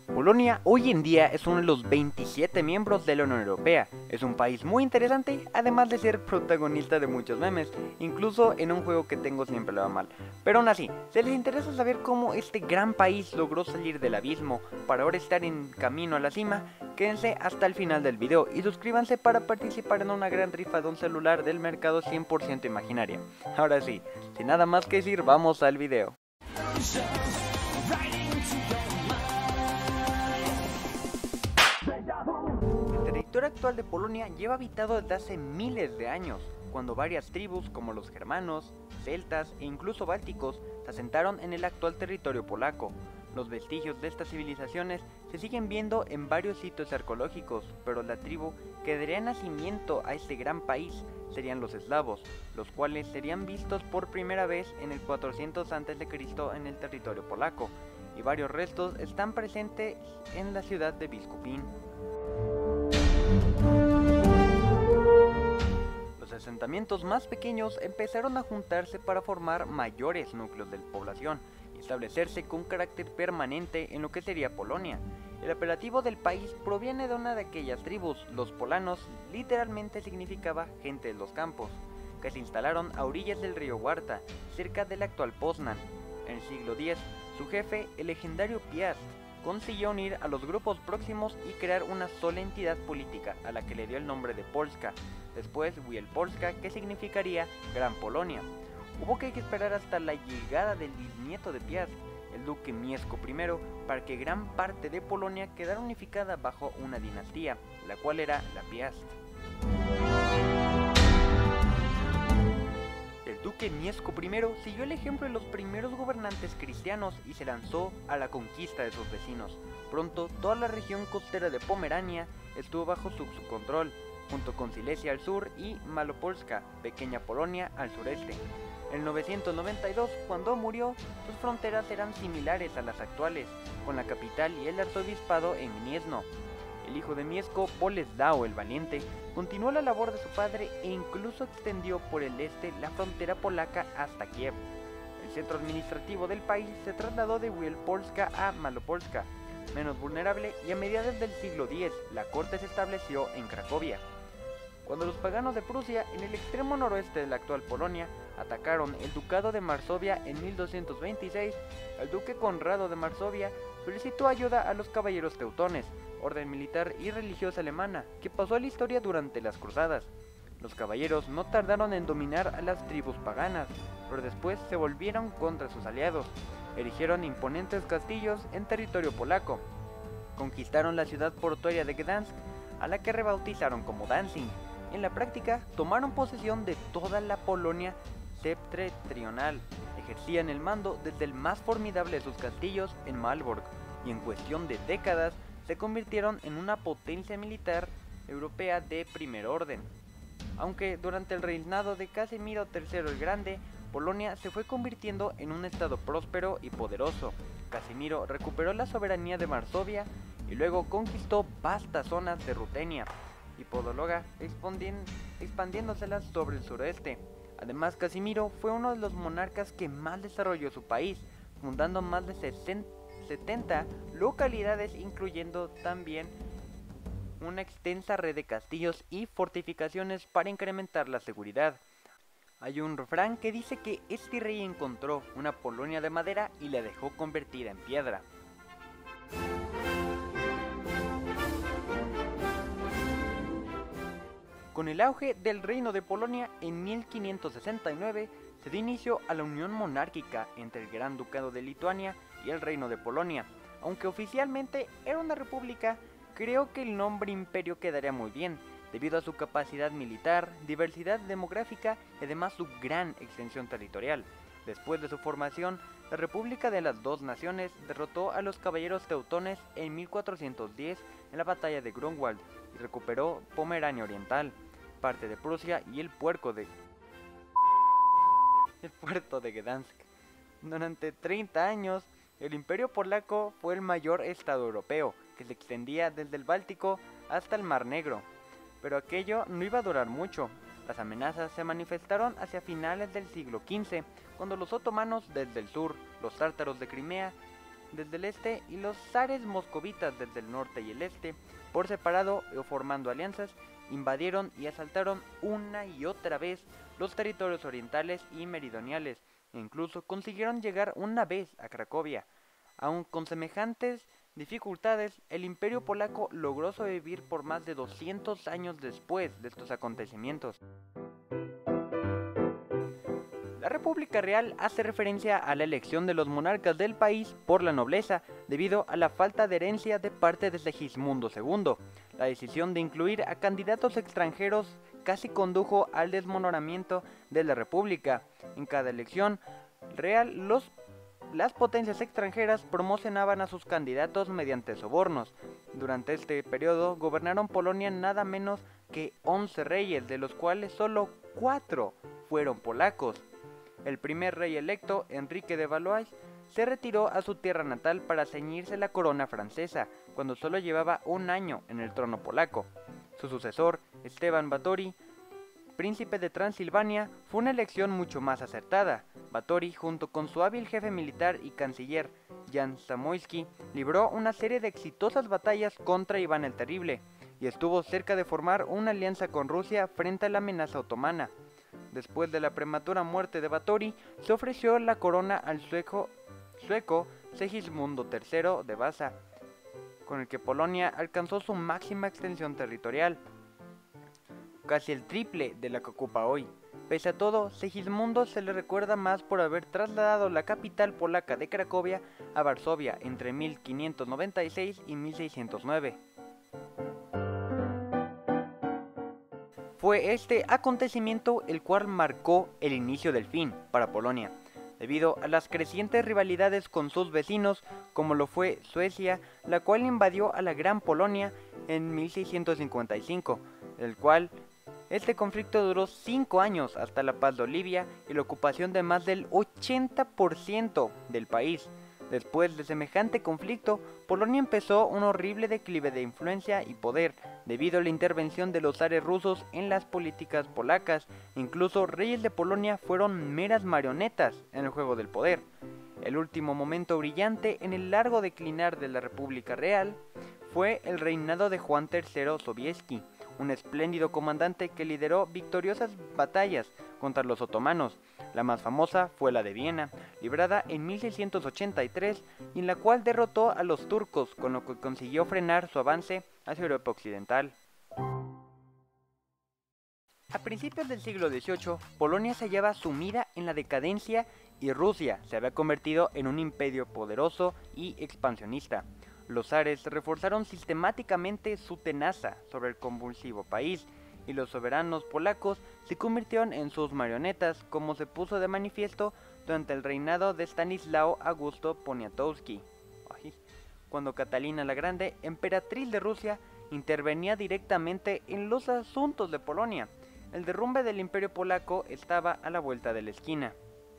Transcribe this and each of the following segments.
Polonia hoy en día es uno de los 27 miembros de la Unión Europea. Es un país muy interesante, además de ser protagonista de muchos memes, incluso en un juego que tengo siempre le va mal. Pero aún así, si les interesa saber cómo este gran país logró salir del abismo para ahora estar en camino a la cima, quédense hasta el final del video y suscríbanse para participar en una gran rifa de un celular del mercado 100% imaginaria. Ahora sí, sin nada más que decir, vamos al video. El territorio actual de Polonia lleva habitado desde hace miles de años, cuando varias tribus como los germanos, celtas e incluso bálticos se asentaron en el actual territorio polaco. Los vestigios de estas civilizaciones se siguen viendo en varios sitios arqueológicos, pero la tribu que daría nacimiento a este gran país serían los eslavos, los cuales serían vistos por primera vez en el 400 a.C. en el territorio polaco, y varios restos están presentes en la ciudad de Biskupin. Los asentamientos más pequeños empezaron a juntarse para formar mayores núcleos de población y establecerse con carácter permanente en lo que sería Polonia. El apelativo del país proviene de una de aquellas tribus, los polanos, literalmente significaba gente de los campos, que se instalaron a orillas del río Warta, cerca del actual Poznan. En el siglo X, su jefe, el legendario Piast, consiguió unir a los grupos próximos y crear una sola entidad política, a la que le dio el nombre de Polska, después Wielpolska, que significaría Gran Polonia. Hubo que esperar hasta la llegada del bisnieto de Piast, el duque Mieszko I, para que gran parte de Polonia quedara unificada bajo una dinastía, la cual era la Piast. El duque Mieszko I siguió el ejemplo de los primeros gobernantes cristianos y se lanzó a la conquista de sus vecinos. Pronto, toda la región costera de Pomerania estuvo bajo su control, junto con Silesia al sur y Malopolska, pequeña Polonia, al sureste. En 992, cuando murió, sus fronteras eran similares a las actuales, con la capital y el arzobispado en Gniezno. El hijo de Mieszko, Boleslao el Valiente, continuó la labor de su padre e incluso extendió por el este la frontera polaca hasta Kiev. El centro administrativo del país se trasladó de Wielpolska a Malopolska, menos vulnerable, y a mediados del siglo X la corte se estableció en Cracovia. Cuando los paganos de Prusia, en el extremo noroeste de la actual Polonia, atacaron el ducado de Varsovia en 1226, el duque Conrado de Varsovia solicitó ayuda a los caballeros teutones, orden militar y religiosa alemana, que pasó a la historia durante las cruzadas. Los caballeros no tardaron en dominar a las tribus paganas, pero después se volvieron contra sus aliados. Erigieron imponentes castillos en territorio polaco. Conquistaron la ciudad portuaria de Gdansk, a la que rebautizaron como Danzig. En la práctica, tomaron posesión de toda la Polonia septentrional. Ejercían el mando desde el más formidable de sus castillos en Malbork, y en cuestión de décadas se convirtieron en una potencia militar europea de primer orden. Aunque durante el reinado de Casimiro III el Grande, Polonia se fue convirtiendo en un estado próspero y poderoso. Casimiro recuperó la soberanía de Varsovia y luego conquistó vastas zonas de Rutenia y Podologa, expandiéndoselas sobre el sureste. Además, Casimiro fue uno de los monarcas que más desarrolló su país, fundando más de 70 localidades, incluyendo también una extensa red de castillos y fortificaciones para incrementar la seguridad. Hay un refrán que dice que este rey encontró una Polonia de madera y la dejó convertida en piedra. Con el auge del Reino de Polonia en 1569 se dio inicio a la unión monárquica entre el Gran Ducado de Lituania y el Reino de Polonia. Aunque oficialmente era una república, creo que el nombre imperio quedaría muy bien, debido a su capacidad militar, diversidad demográfica y además su gran extensión territorial. Después de su formación, la República de las Dos Naciones derrotó a los caballeros teutones en 1410 en la batalla de Grunwald y recuperó Pomerania Oriental, parte de Prusia y el puerto de Gdansk. Durante 30 años, el Imperio Polaco fue el mayor estado europeo, que se extendía desde el Báltico hasta el Mar Negro. Pero aquello no iba a durar mucho. Las amenazas se manifestaron hacia finales del siglo XV, cuando los otomanos desde el sur, los tártaros de Crimea, desde el este y los zares moscovitas desde el norte y el este, por separado o formando alianzas, invadieron y asaltaron una y otra vez los territorios orientales y meridionales, e incluso consiguieron llegar una vez a Cracovia. Aun con semejantes dificultades, el Imperio polaco logró sobrevivir por más de 200 años después de estos acontecimientos. La República Real hace referencia a la elección de los monarcas del país por la nobleza, debido a la falta de herencia de parte de Segismundo II. La decisión de incluir a candidatos extranjeros casi condujo al desmoronamiento de la República. En cada elección real, las potencias extranjeras promocionaban a sus candidatos mediante sobornos. Durante este periodo gobernaron Polonia nada menos que 11 reyes, de los cuales solo 4 fueron polacos. El primer rey electo, Enrique de Valois, se retiró a su tierra natal para ceñirse la corona francesa, cuando solo llevaba un año en el trono polaco. Su sucesor, Esteban Báthory, príncipe de Transilvania, fue una elección mucho más acertada. Báthory, junto con su hábil jefe militar y canciller, Jan Zamoyski, libró una serie de exitosas batallas contra Iván el Terrible, y estuvo cerca de formar una alianza con Rusia frente a la amenaza otomana. Después de la prematura muerte de Báthory, se ofreció la corona al sueco Segismundo III de Vasa, con el que Polonia alcanzó su máxima extensión territorial, casi el triple de la que ocupa hoy. Pese a todo, Segismundo se le recuerda más por haber trasladado la capital polaca de Cracovia a Varsovia entre 1596 y 1609. Fue este acontecimiento el cual marcó el inicio del fin para Polonia, debido a las crecientes rivalidades con sus vecinos, como lo fue Suecia, la cual invadió a la Gran Polonia en 1655, el cual este conflicto duró 5 años hasta la paz de Olivia y la ocupación de más del 80% del país. Después de semejante conflicto, Polonia empezó un horrible declive de influencia y poder, debido a la intervención de los zares rusos en las políticas polacas. Incluso reyes de Polonia fueron meras marionetas en el juego del poder. El último momento brillante en el largo declinar de la República Real fue el reinado de Juan III Sobieski, un espléndido comandante que lideró victoriosas batallas contra los otomanos. La más famosa fue la de Viena, librada en 1683, y en la cual derrotó a los turcos, con lo que consiguió frenar su avance hacia Europa Occidental. A principios del siglo XVIII, Polonia se hallaba sumida en la decadencia y Rusia se había convertido en un imperio poderoso y expansionista. Los zares reforzaron sistemáticamente su tenaza sobre el convulsivo país, y los soberanos polacos se convirtieron en sus marionetas, como se puso de manifiesto durante el reinado de Stanislao Augusto Poniatowski, cuando Catalina la Grande, emperatriz de Rusia, intervenía directamente en los asuntos de Polonia. El derrumbe del imperio polaco estaba a la vuelta de la esquina.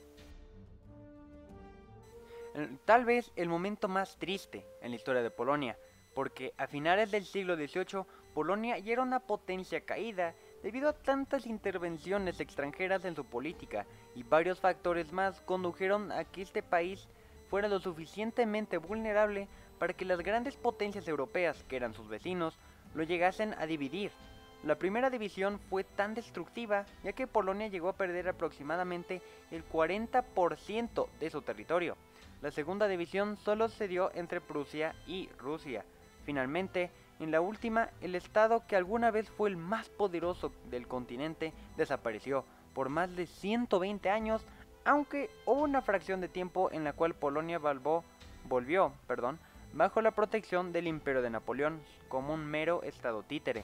Tal vez el momento más triste en la historia de Polonia, porque a finales del siglo XVIII Polonia ya era una potencia caída debido a tantas intervenciones extranjeras en su política, y varios factores más condujeron a que este país fuera lo suficientemente vulnerable para que las grandes potencias europeas, que eran sus vecinos, lo llegasen a dividir. La primera división fue tan destructiva, ya que Polonia llegó a perder aproximadamente el 40% de su territorio. La segunda división solo se dio entre Prusia y Rusia. Finalmente, en la última, el estado que alguna vez fue el más poderoso del continente desapareció por más de 120 años, aunque hubo una fracción de tiempo en la cual Polonia volvió bajo la protección del Imperio de Napoleón como un mero estado títere.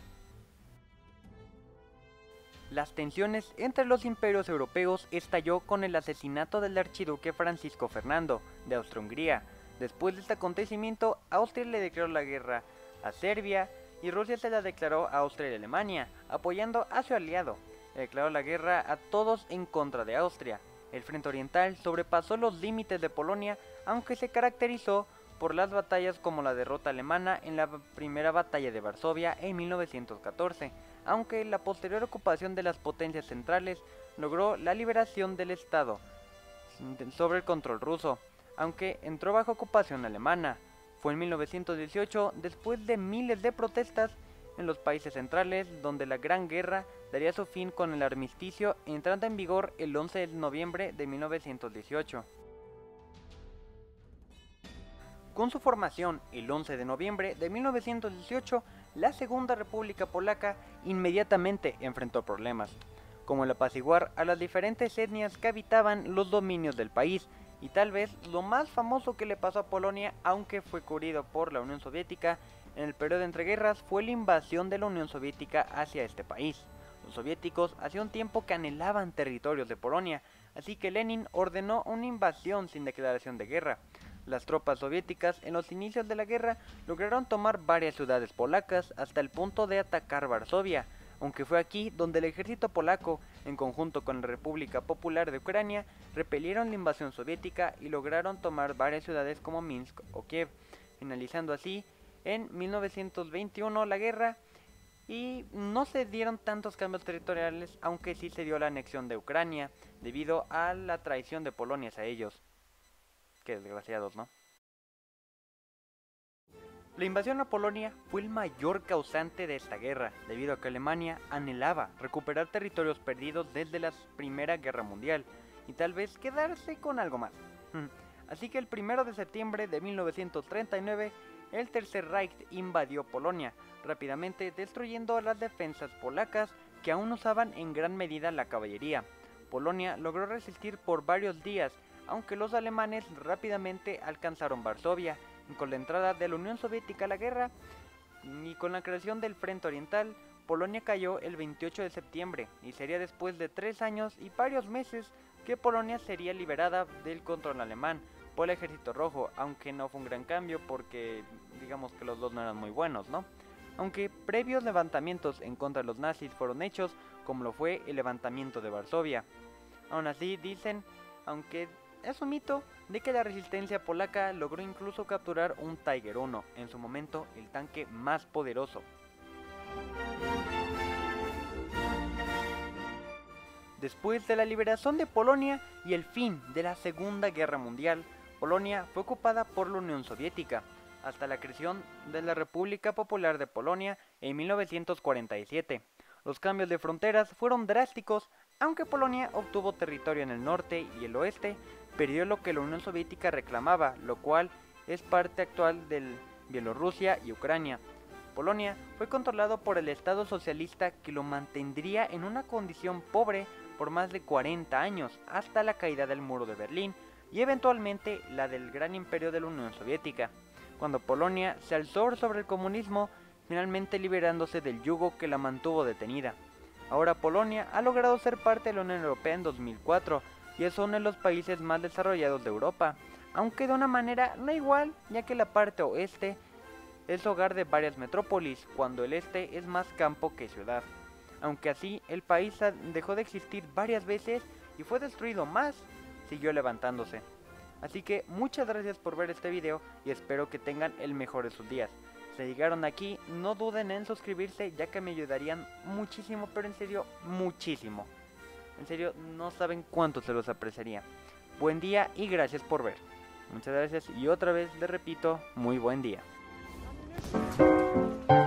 Las tensiones entre los imperios europeos estalló con el asesinato del archiduque Francisco Fernando de Austria-Hungría. Después de este acontecimiento, Austria le declaró la guerra a Serbia y Rusia se la declaró a Austria y Alemania, apoyando a su aliado. Le declaró la guerra a todos en contra de Austria. El frente oriental sobrepasó los límites de Polonia, aunque se caracterizó por las batallas como la derrota alemana en la primera batalla de Varsovia en 1914, aunque la posterior ocupación de las potencias centrales logró la liberación del estado sobre el control ruso. aunque entró bajo ocupación alemana. Fue en 1918, después de miles de protestas en los países centrales, donde la Gran Guerra daría su fin con el armisticio entrando en vigor el 11 de noviembre de 1918. Con su formación el 11 de noviembre de 1918, la Segunda República Polaca inmediatamente enfrentó problemas, como el apaciguar a las diferentes etnias que habitaban los dominios del país, y tal vez lo más famoso que le pasó a Polonia, aunque fue cubrido por la Unión Soviética en el periodo de entreguerras, fue la invasión de la Unión Soviética hacia este país. Los soviéticos hacía un tiempo que anhelaban territorios de Polonia, así que Lenin ordenó una invasión sin declaración de guerra. Las tropas soviéticas en los inicios de la guerra lograron tomar varias ciudades polacas hasta el punto de atacar Varsovia, aunque fue aquí donde el ejército polaco, en conjunto con la República Popular de Ucrania, repelieron la invasión soviética y lograron tomar varias ciudades como Minsk o Kiev, finalizando así en 1921 la guerra. Y no se dieron tantos cambios territoriales, aunque sí se dio la anexión de Ucrania, debido a la traición de Polonia hacia ellos. Qué desgraciados, ¿no? La invasión a Polonia fue el mayor causante de esta guerra, debido a que Alemania anhelaba recuperar territorios perdidos desde la Primera Guerra Mundial, y tal vez quedarse con algo más. Así que el 1 de septiembre de 1939, el Tercer Reich invadió Polonia, rápidamente destruyendo las defensas polacas que aún usaban en gran medida la caballería. Polonia logró resistir por varios días, aunque los alemanes rápidamente alcanzaron Varsovia, y con la entrada de la Unión Soviética a la guerra y con la creación del Frente Oriental, Polonia cayó el 28 de septiembre, y sería después de 3 años y varios meses que Polonia sería liberada del control alemán por el Ejército Rojo, aunque no fue un gran cambio porque digamos que los dos no eran muy buenos, ¿no? Aunque previos levantamientos en contra de los nazis fueron hechos, como lo fue el levantamiento de Varsovia. Aún así dicen, aunque es un mito, de que la resistencia polaca logró incluso capturar un Tiger I, en su momento el tanque más poderoso. Después de la liberación de Polonia y el fin de la Segunda Guerra Mundial, Polonia fue ocupada por la Unión Soviética, hasta la creación de la República Popular de Polonia en 1947. Los cambios de fronteras fueron drásticos, aunque Polonia obtuvo territorio en el norte y el oeste, perdió lo que la Unión Soviética reclamaba, lo cual es parte actual de Bielorrusia y Ucrania. Polonia fue controlado por el Estado socialista, que lo mantendría en una condición pobre por más de 40 años, hasta la caída del muro de Berlín y eventualmente la del gran imperio de la Unión Soviética, cuando Polonia se alzó sobre el comunismo, finalmente liberándose del yugo que la mantuvo detenida. Ahora Polonia ha logrado ser parte de la Unión Europea en 2004 y es uno de los países más desarrollados de Europa, aunque de una manera no igual, ya que la parte oeste es hogar de varias metrópolis, cuando el este es más campo que ciudad. Aunque así el país dejó de existir varias veces y fue destruido más, siguió levantándose. Así que muchas gracias por ver este video y espero que tengan el mejor de sus días. Si llegaron aquí, no duden en suscribirse, ya que me ayudarían muchísimo, pero en serio, muchísimo. En serio, no saben cuánto se los apreciaría. Buen día y gracias por ver. Muchas gracias y otra vez les repito, muy buen día.